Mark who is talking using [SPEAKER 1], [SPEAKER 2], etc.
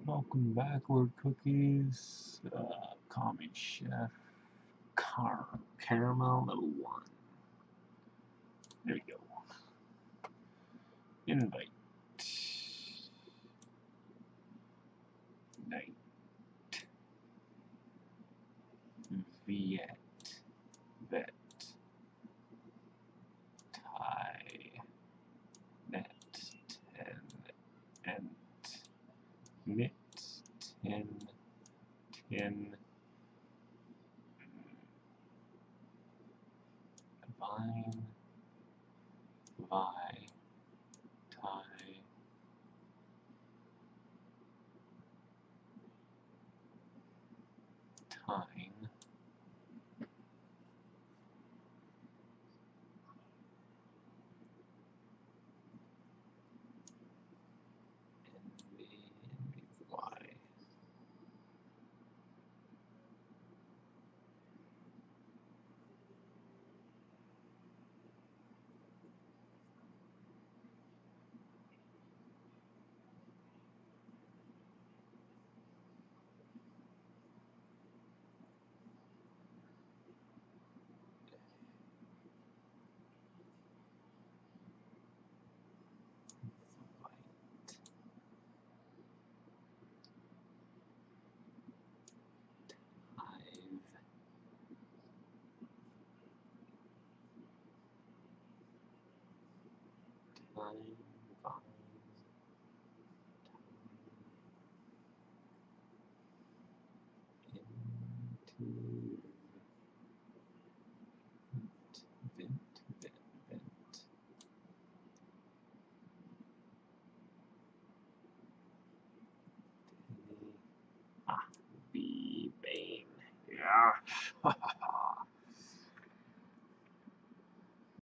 [SPEAKER 1] Welcome back, Lord Cookies. Call me Chef Caramel Level 1. There we go. Invite. Night. Viet. Vet. Tie. Net. Ten. Ent. Knit. Tin. Tin. Vine. Vi. Tie. Tine. NVY. Hive. Vine. Into vent. Ah, be Bane. Yeah.